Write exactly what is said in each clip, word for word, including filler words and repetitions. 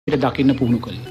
දකින්න පුහුණු කළේ.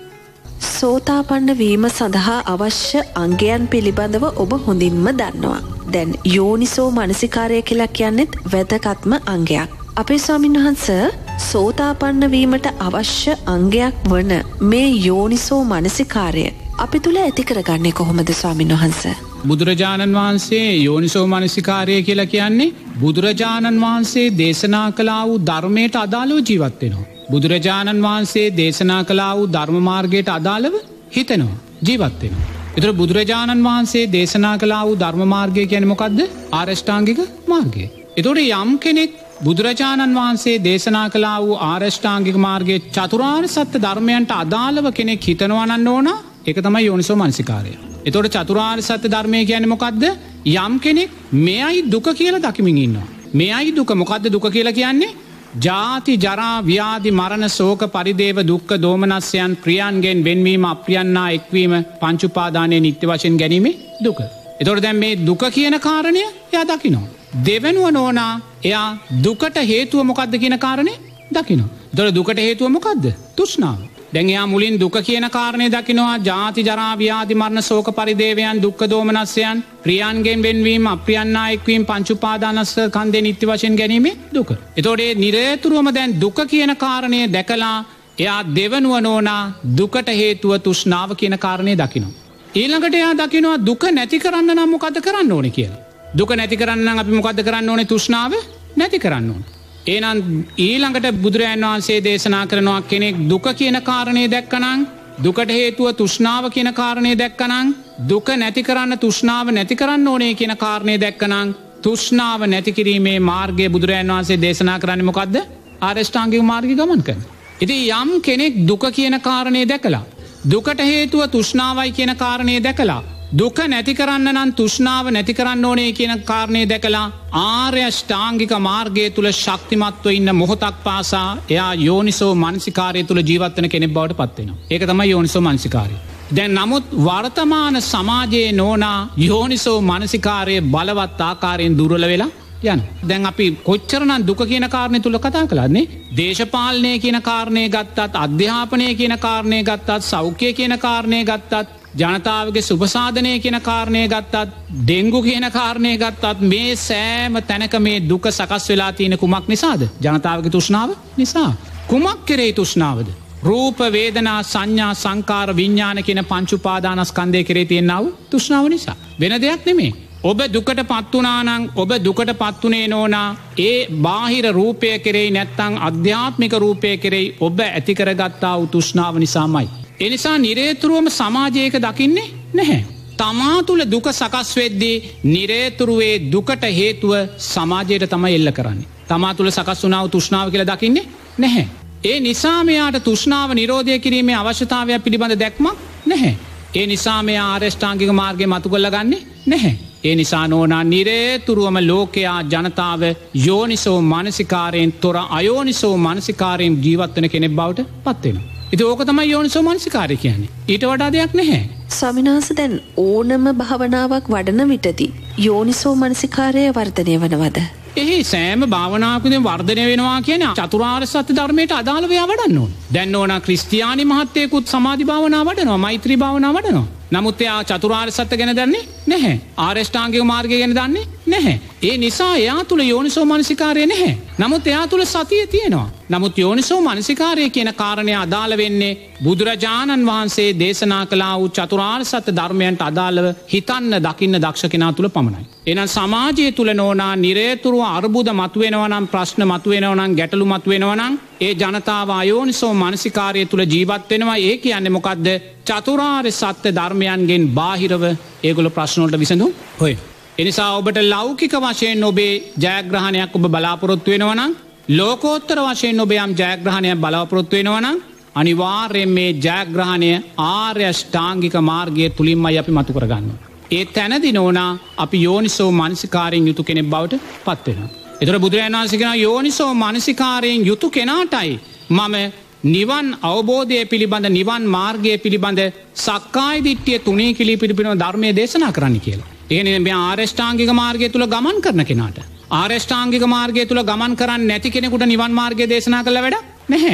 සෝතාපන්න වීම සඳහා අවශ්‍ය අංගයන් පිළිබඳව ඔබ හොඳින්ම දන්නවා. දැන් යෝනිසෝ මනසිකාරය කියලා කියන්නේත් වැදගත්ම අංගයක්. අපේ ස්වාමීන් වහන්සේ සෝතාපන්න වීමට අවශ්‍ය අංගයක් වන මේ යෝනිසෝ මනසිකාරය අපි තුල ඇති කරගන්නේ කොහොමද ස්වාමීන් වහන්සේ? බුදුරජාණන් වහන්සේ යෝනිසෝ මනසිකාරය කියලා කියන්නේ බුදුරජාණන් වහන්සේ දේශනා කළා වූ ධර්මයට අදාළව ජීවත් වෙනවා. බුදුරජාණන් වහන්සේ දේශනා කළා වූ ධර්ම මාර්ගයට අදාළව හිතනවා, ජීවත් වෙනවා. ඒතර බුදුරජාණන් වහන්සේ දේශනා කළා වූ ධර්ම මාර්ගය කියන්නේ මොකද්ද? ආරෂ්ඨාංගික මාර්ගය. ඒතකොට යම් කෙනෙක් බුදුරජාණන් වහන්සේ දේශනා කළා වූ ආරෂ්ඨාංගික මාර්ගයේ චතුරාර්ය සත්‍ය ධර්මයන්ට අදාළව කෙනෙක් හිතනවා නම් ඕන, ඒක තමයි යෝනිසෝ මනසිකාරය. ඒතකොට චතුරාර්ය සත්‍ය ධර්මය කියන්නේ මොකද්ද? යම් කෙනෙක් මෙයයි දුක කියලා දකිමින් ඉන්නවා. මෙයයි දුක. මොකද්ද දුක කියලා කියන්නේ? ජාති ජරා ව්‍යාධි මරණ ශෝක පරිදේව දුක්ඛ දෝමනස්යන් ප්‍රියන්ගෙන් වෙන්වීම අප්‍රියන්නා එක්වීම පංච උපාදානයේ නිත්‍ය වශයෙන් ගැනීමේ දුක. ඒතකොට දැන් මේ දුක කියන කාරණය එයා දකිනවා. දෙවෙනුව නෝනා එයා දුකට හේතුව මොකද්ද කියන කාරණේ දකිනවා. ඒතකොට දුකට හේතුව මොකද්ද? තෘෂ්ණාව. දැන් එයා මුලින් දුක කියන කාරණේ දකිනවා. ජාති ජරා ව්‍යාධි මරණ ශෝක පරිදේවයන් දුක්ඛ දෝමනස්යන් ප්‍රියන්ගෙන් වෙන්වීම අප්‍රියන්නා එක්වීම පංච උපාදානස්කන්ධේ නිත්‍ය වශයෙන් ගැනීමේ දුක. ඒතකොට මේ නිරේතුරුවම දැන් දුක කියන කාරණේ දැකලා එයා දෙවනුව නෝනා දුකට හේතුව තෘෂ්ණාව කියන කාරණේ දකිනවා. ඊළඟට එයා දකිනවා දුක නැති කරන්න නම් මොකද කරන්න ඕනේ කියලා. දුක නැති කරන්න නම් අපි මොකද කරන්න ඕනේ? තෘෂ්ණාව නැති කරන්න ඕනේ. එහෙනම් ඊළඟට බුදුරජාණන් වහන්සේ දේශනා කරනවා කෙනෙක් දුක කියන කාරණේ දැක්කනම්, දුකට හේතුව තෘෂ්ණාව කියන කාරණේ දැක්කනම්, දුක නැති කරන්න තෘෂ්ණාව නැති කරන්න ඕනේ කියන කාරණේ දැක්කනම්, තෘෂ්ණාව නැති කිරීමේ මාර්ගය බුදුරජාණන් වහන්සේ දේශනා කරන්නේ මොකද්ද? ආරෂ්ඨාංගික මාර්ගය ගමන් කරන. ඉතින් යම් කෙනෙක් දුක කියන කාරණේ දැකලා, දුකට හේතුව තෘෂ්ණාවයි කියන කාරණේ දැකලා, දුක නැති කරන්න නම් තෘෂ්ණාව නැති කරන්න ඕනේ කියන කාරණේ දැකලා ආර්ය ශ්‍රාංගික මාර්ගයේ තුල ශක්තිමත්ව ඉන්න මොහොතක් පාසා එයා යෝනිසෝ මනසිකාරය තුල ජීවත් වෙන කෙනෙක් බවට පත් වෙනවා. ඒක තමයි යෝනිසෝ මනසිකාරය. දැන් නමුත් වර්තමාන සමාජයේ නෝනා යෝනිසෝ මනසිකාරයේ බලවත් ආකාරයෙන් දුර්වල වෙලා යන. දැන් අපි කොච්චරනම් දුක කියන කාරණේ තුල කතා කළානේ. දේශපාලනය කියන කාරණේ ගත්තත්, අධ්‍යාපනය කියන කාරණේ ගත්තත්, සෞඛ්‍ය කියන කාරණේ ගත්තත්, ජනතාවගේ සුභසාධනය කියන කාරණය ගත්තත්, ඩෙංගු කියන කාරණය ගත්තත්, මේ සෑම තැනක මේ දුක සකස් වෙලා තියෙන කුමක් නිසාද? ජනතාවගේ තෘෂ්ණාව නිසා. කුමක් කෙරෙහි තෘෂ්ණාවද? රූප වේදනා සංඥා සංකාර විඥාන කියන පංච උපාදානස්කන්ධය කෙරෙහි තියෙනා වූ තෘෂ්ණාව නිසා. වෙන දෙයක් නෙමෙයි. ඔබ දුකට පත් වුණා නම්, ඔබ දුකට පත් උනේ නෝනා ඒ බාහිර රූපය කෙරෙහි නැත්තම් අධ්‍යාත්මික රූපය කෙරෙහි ඔබ ඇති කරගත්තා වූ තෘෂ්ණාව නිසාමයි. එනිසා නිරේතුරුවම සමාජයක දකින්නේ නැහැ. තමා තුළ දුක සකස් වෙද්දී නිරේතුරුවේ දුකට හේතුව සමාජයට තමයි එල්ල කරන්නේ. තමා තුළ සකස් වුණා වූ තෘෂ්ණාව කියලා දකින්නේ නැහැ. ඒ නිසා මෙයාට තෘෂ්ණාව නිරෝධය කිරීමේ අවශ්‍යතාවය පිළිබඳ දැක්මක් නැහැ. ඒ නිසා මෙයා ආරෂ්ඨාංගික මාර්ගය මතු කරලා ගන්නේ නැහැ. ඒ නිසා නෝනා නිරේතුරුවම ලෝකයා ජනතාව යෝනිසෝ මානසිකාරයෙන් තොර අයෝනිසෝ මානසිකාරයෙන් ජීවත් වෙන කෙනෙක් බවට පත් වෙනවා. ඉතින් ඕක තමයි යෝනිසෝ මනසිකාරය කියන්නේ. ඊට වඩා දෙයක් නැහැ. ස්වාමීන් වහන්සේ දැන් ඕනම භාවනාවක් වඩන විටදී යෝනිසෝ මනසිකාරය වර්ධනය වෙනවද? එහි සෑම භාවනාවකදී වර්ධනය වෙනවා කියන්නේ චතුරාර්ය සත්‍ය ධර්මයට අදාළව එයා වඩන්න ඕන. දැන් ඕන ක්‍රිස්තියානි මහත්තයෙකුත් සමාධි භාවනාව වඩනවා, මෛත්‍රී භාවනාව වඩනවා. නමුත් එයා චතුරාර්ය සත්‍ය ගැන දන්නේ නැහැ. ආරෂ්ඨාංගික මාර්ගය ගැන දන්නේ නැහැ. ඒ නිසා එයා තුල යෝනිසෝ මනසිකාරය නැහැ. නමුත් එයා තුල සතිය තියෙනවා. නමුත් යෝනිසෝ මනසිකාරය කියන කාරණය අදාළ වෙන්නේ බුදුරජාණන් වහන්සේ දේශනා කළා වූ චතුරාර්ය සත්‍ය ධර්මයන්ට අදාළව හිතන්න දකින්න දක්ෂ කෙනා තුල පමණයි. එහෙනම් සමාජය තුල නෝනා නිරේතුරුව අර්බුද මතුවෙනවා නම්, ප්‍රශ්න මතුවෙනවා නම්, ගැටලු මතුවෙනවා නම් ඒ ජනතාව අයෝනිසෝ මනසිකාරය තුල ජීවත් වෙනවා. ඒ කියන්නේ මොකද්ද? චතුරාර්ය සත්‍ය ධර්මයන්ගෙන් බාහිරව ඒගොල්ලෝ ප්‍රශ්න වලට විසඳුම් හොයන. ඒ නිසා ඔබට ලෞකික වශයෙන් ඔබේ ජයග්‍රහණයක් ඔබ බලාපොරොත්තු වෙනවා නම්, ලෝකෝත්තර වශයෙන් ඔබ යම් ජයග්‍රහණයක් බලාපොරොත්තු වෙනවා නම්, අනිවාර්යයෙන් මේ ජයග්‍රහණය ආර්ය ශ්‍රාංගික මාර්ගය තුලින්මයි අපි මතු කරගන්නේ. ඒ තැනදී නෝනා අපි යෝනිසෝ මනසිකාරයෙන් යුතු කෙනෙක් බවට පත් වෙනවා. ඒතර බුදුරජාණන් වහන්සේ කියනවා යෝනිසෝ මනසිකාරයෙන් යුතු කෙනාටයි මම නිවන් අවබෝධය පිළිබඳ, නිවන් මාර්ගය පිළිබඳ සක්කාය දිට්ඨිය තුනී කිලී පිළිබඳ ධර්මයේ දේශනා කරන්න කියලා. ඒ කියන්නේ මේ ආරෂ්ඨාංගික මාර්ගය තුල ගමන් කරන කෙනාට, ආරෂ්ඨාංගික මාර්ගය තුල ගමන් කරන්නේ නැති කෙනෙකුට නිවන් මාර්ගය දේශනා කළ වැඩක් නැහැ.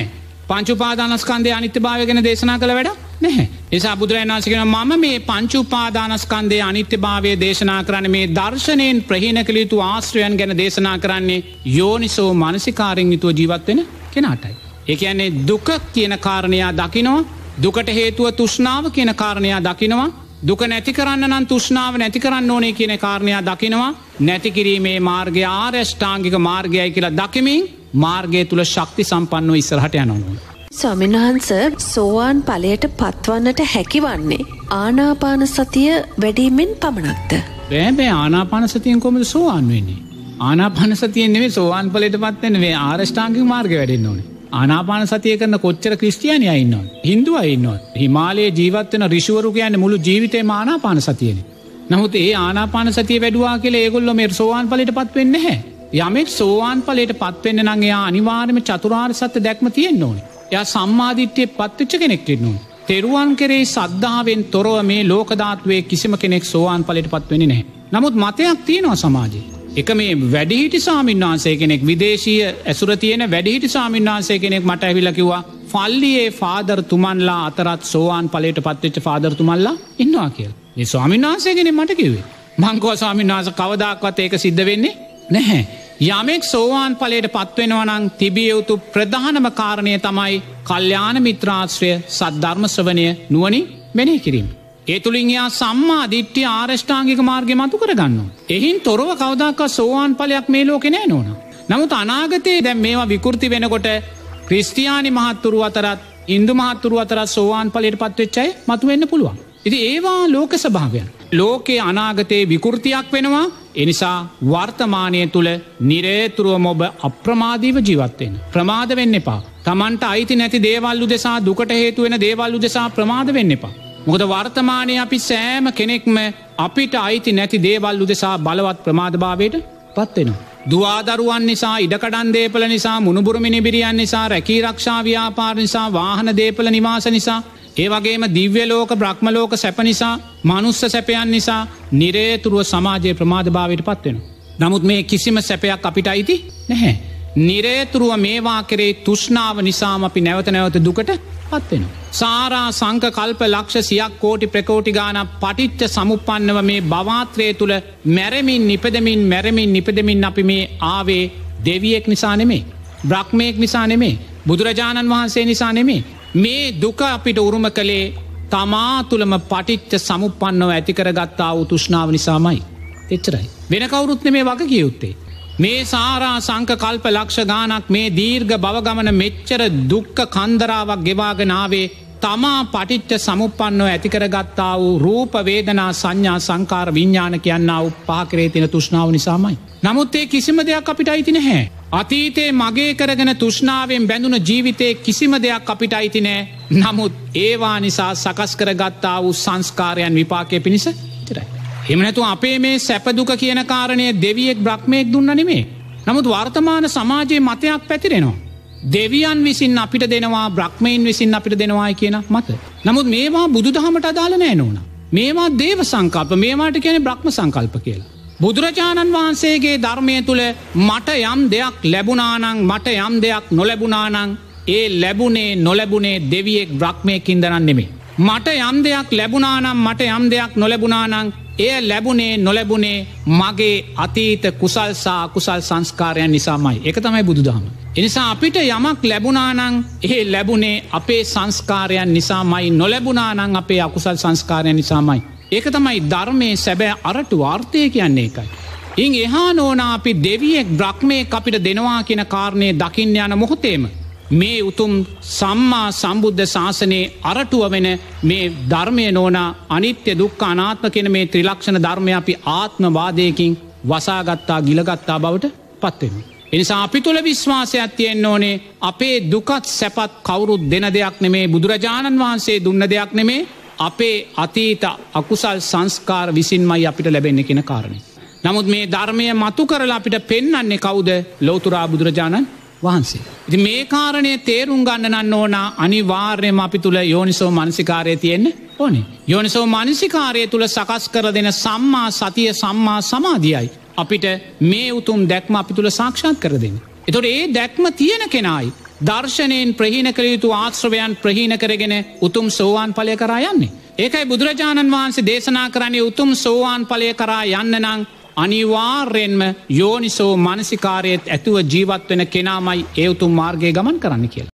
පංච උපාදානස්කන්ධයේ අනිත්‍යභාවය ගැන දේශනා කළ වැඩක් නැහැ. ඒ නිසා බුදුරජාණන් වහන්සේ කියනවා මම මේ පංච උපාදානස්කන්ධයේ අනිත්‍යභාවය දේශනා කරන්නේ මේ දර්ශනයෙන් ප්‍රහීන කළ යුතු ආශ්‍රයයන් ගැන දේශනා කරන්නේ යෝනිසෝ මනසිකාරයෙන් යුතුව ජීවත් වෙන කෙනාටයි. ඒ කියන්නේ දුක කියන කාරණය දකිනවා, දුකට හේතුව තෘෂ්ණාව කියන කාරණය දකිනවා, දුක නැති කරන්න නම් තෘෂ්ණාව නැති කරන්න ඕනේ කියන කාරණය දකිනවා, නැති කිරීමේ මාර්ගය ආර්ය අෂ්ටාංගික මාර්ගයයි කියලා දකිමින් මාර්ගය තුල ශක්ති සම්පන්නව ඉස්සරහට යනවා. ස්වාමීන් වහන්සේ සෝවාන් ඵලයට පත්වන්නට හැකිවන්නේ ආනාපාන සතිය වැඩිමින් පමණක්ද? බෑ බෑ ආනාපාන සතියෙන් කොහොමද සෝවාන් වෙන්නේ? ආනාපාන සතියෙන් නෙමෙයි සෝවාන් ඵලයට පත් වෙන්නේ, මේ ආර්ය අෂ්ටාංගික මාර්ගය වැඩෙන්න ඕනේ. ආනාපාන සතිය කරන කොච්චර ක්‍රිස්තියානියා ඉන්නවද? හින්දුවා ඉන්නවද? හිමාලයේ ජීවත් වෙන ඍෂිවරු කියන්නේ මුළු ජීවිතේම ආනාපාන සතියනේ. නමුත් ඒ ආනාපාන සතිය වැඩුවා කියලා ඒගොල්ලෝ මේ සෝවාන් ඵලයට පත් වෙන්නේ නැහැ. යමෙක් සෝවාන් ඵලයට පත් වෙන්න නම් එයා අනිවාර්යයෙන්ම චතුරාර්ය සත්‍ය දැක්ම තියෙන්න ඕනේ. එයා සම්මාදිට්ඨිය පත්වෙච්ච කෙනෙක් වෙන්න ඕනේ. තෙරුවන් කෙරෙහි සද්ධාවෙන් තොරව මේ ලෝක ධාතුවේ කිසිම කෙනෙක් සෝවාන් ඵලයට පත් වෙන්නේ නැහැ. නමුත් මතයක් තියෙනවා සමාජයේ. එක මේ වැඩිහිටි ස්වාමීන් වහන්සේ කෙනෙක්, විදේශීය ඇසුර තියෙන වැඩිහිටි ස්වාමීන් වහන්සේ කෙනෙක් මට ඇවිල්ලා කිව්වා ෆල්ලියේ ෆාදර් තුමන්ලා අතරත් සෝවාන් ඵලයට පත්වෙච්ච ෆාදර් තුමන්ලා ඉන්නවා කියලා. මේ ස්වාමීන් වහන්සේ කෙනෙක් මට කිව්වේ. මං කිව්වා ස්වාමීන් වහන්සේ කවදාකවත් ඒක සිද්ධ වෙන්නේ නැහැ. යමෙක් සෝවාන් ඵලයට පත් වෙනවා නම් තිබිය යුතු ප්‍රධානම කාරණය තමයි කල්යාණ මිත්‍රාශ්‍රය, සද්ධර්ම ශ්‍රවණය, නුවණින් මෙනෙහි කිරීම. ඒ තුලින් යා සම්මා දිට්ඨිය ආර්ය අෂ්ටාංගික මාර්ගය මතු කර ගන්නවා. එහින් තොරව කවදාකවත් සෝවාන් ඵලයක් මේ ලෝකේ නැහැ නෝනා. නමුත් අනාගතයේ දැන් මේවා විකෘති වෙනකොට ක්‍රිස්තියානි මහත්තුරු අතරත් Hindu මහත්තුරු අතරත් සෝවාන් ඵලයට පත් වෙච්ච අය මතු වෙන්න පුළුවන්. ඉතින් ඒවා ලෝක ස්වභාවයන්. ලෝකේ අනාගතයේ විකෘතියක් වෙනවා. ඒ නිසා වර්තමානයේ තුල නිරේතුරුවම ඔබ අප්‍රමාදීව ජීවත් වෙන්න. ප්‍රමාද වෙන්න එපා. Tamanට අයිති නැති දේවල් උදෙසා, දුකට හේතු වෙන දේවල් උදෙසා ප්‍රමාද වෙන්න එපා. මොකද වර්තමානයේ අපි සෑම කෙනෙක්ම අපිට අයිති නැති දේවල් උදෙසා බලවත් ප්‍රමාදභාවයට පත් වෙනවා. දුවදරුවන් නිසා, ඉඩකඩම් දීපල නිසා, මුණුබුරු මිනිබිරියන් නිසා, රැකී ආරක්ෂා ව්‍යාපාර නිසා, වාහන දීපල නිවාස නිසා, ඒ වගේම දිව්‍ය ලෝක, බ්‍රහ්ම ලෝක සැප නිසා, මනුස්ස සැපයන් නිසා නිරේතුරුව සමාජයේ ප්‍රමාදභාවයට පත් වෙනවා. නමුත් මේ කිසිම සැපයක් අපිට අයිති නැහැ. නිරේතුරුව මේවා කෙරේ තෘෂ්ණාව නිසාම අපි නැවත නැවත දුකට පත් වෙනවා. සාරා සංක කල්ප ලක්ෂ සියක් කෝටි ප්‍රකෝටි ගානක් පටිච්ච සමුප්පන්නව මේ භවත්‍රයේ තුල මැරෙමින් නිපදෙමින් මැරෙමින් නිපදෙමින් අපි මේ ආවේ දෙවියෙක් නිසා නෙමෙයි, බ්‍රහ්මයෙක් නිසා නෙමෙයි, බුදුරජාණන් වහන්සේ නිසා නෙමෙයි. මේ දුක අපිට උරුම කළේ තමා තුළම පටිච්ච සමුප්පන්නව ඇති කරගත්තා වූ තෘෂ්ණාව නිසාමයි. එච්චරයි. වෙන කවුරුත් නෙමේ වගකිය යුත්තේ. මේ සාරා සංක කල්ප ලක්ෂ ගානක් මේ දීර්ඝ භව ගමන මෙච්චර දුක්ඛ කන්දරාවක් ගෙවාගෙන ආවේ තමා පටිච්ච සමුප්පන්නව ඇති කරගත්තා වූ රූප වේදනා සංඥා සංකාර විඥාන කියනා වූ පහ කෙරේ තියෙන තෘෂ්ණාව නිසාමයි. නමුත් ඒ කිසිම දෙයක් අපිට අයිති නැහැ. අතීතේ මගේ කරගෙන තෘෂ්ණාවෙන් බැඳුන ජීවිතේ කිසිම දෙයක් අපිට අයිති නැහැ. නමුත් ඒවා නිසා සකස් කරගත්තා වූ සංස්කාරයන් විපාකයේ පිණිස විතරයි. එහෙම නැතුව අපේ මේ සැප දුක කියන කාරණය දෙවියෙක් බ්‍රහ්මයෙක් දුන්න නෙමෙයි. නමුත් වර්තමාන සමාජයේ මතයක් පැතිරෙනවා. දෙවියන් විසින් අපිට දෙනවා, බ්‍රහ්මයන් විසින් අපිට දෙනවායි කියන මත. නමුත් මේවා බුදුදහමට අදාළ නැහැ නෝනා. මේවා දේව සංකල්ප, මේවාට කියන්නේ බ්‍රහ්ම සංකල්ප කියලා. බුදුරජාණන් වහන්සේගේ ධර්මයේ තුල මට යම් දෙයක් ලැබුණා නම්, මට යම් දෙයක් නොලැබුණා නම්, ඒ ලැබුණේ නොලැබුණේ දෙවියෙක් බ්‍රහ්මයෙක් ඉඳන් නෙමෙයි. මට යම් දෙයක් ලැබුණා නම්, මට යම් දෙයක් නොලැබුණා නම්, එය ලැබුණේ නොලැබුණේ මගේ අතීත කුසල් සහ අකුසල් සංස්කාරයන් නිසාමයි. ඒක තමයි බුදුදහම. ඒ නිසා අපිට යමක් ලැබුණා නම් ඒ ලැබුණේ අපේ සංස්කාරයන් නිසාමයි, නොලැබුණා නම් අපේ අකුසල් සංස්කාරයන් නිසාමයි. ඒක තමයි ධර්මයේ සැබෑ අරටු වාර්තය කියන්නේ ඒකයි. ඉන් එහා නෝනා අපි දෙවියෙක් බ්‍රහ්මයෙක් අපිට දෙනවා කියන කාරණේ දකින්න යන මොහොතේම මේ උතුම් සම්මා සම්බුද්ධ ශාසනයේ අරටුව වෙන මේ ධර්මය නෝනා අනිත්‍ය දුක්ඛ අනාත්ම කියන මේ ත්‍රිලක්ෂණ ධර්මය අපි ආත්මවාදයකින් වසාගත්තා, ගිලගත්තා බවට පත් වෙනවා. ඒ නිසා අපි තුල විශ්වාසයක් තියෙන්න ඕනේ. අපේ දුකත් සැපත් කවුරුත් දෙන දෙයක් නෙමේ, බුදුරජාණන් වහන්සේ දුන්න දෙයක් නෙමේ, අපේ අතීත අකුසල් සංස්කාර විසින්මයි අපිට ලැබෙන්නේ කියන කාරණේ. නමුත් මේ ධර්මය මතු කරලා අපිට පෙන්වන්නේ කවුද? ලෞතුරා බුදුරජාණන් වහන්සේ. ඉතින් මේ කාරණය තේරුම් ගන්න නම් ඕන අනිවාර්යයෙන්ම අපි තුල යෝනිසෝ මනසිකාරය තියෙන්න ඕනේ. යෝනිසෝ මනසිකාරය තුල සකස් කර දෙන සම්මා සතිය, සම්මා සමාධියයි අපිට මේ උතුම් දැක්ම අපි තුල සාක්ෂාත් කර දෙන්නේ. ඒතකොට ඒ දැක්ම තියෙන කෙනායි දර්ශනයෙන් ප්‍රහීන කළ යුතු ආශ්‍රවයන් ප්‍රහීන කරගෙන උතුම් සෝවාන් ඵලය කරා යන්නේ. ඒකයි බුදුරජාණන් වහන්සේ දේශනා කරන්නේ උතුම් සෝවාන් ඵලය කරා යන්න නම් අනිවාර්යෙන්ම යෝනිසෝ මනසිකාරයත් ඇතුව ජීවත් වෙන කෙනාමයි ඒ උතුම් මාර්ගයේ ගමන් කරන්න කියලා.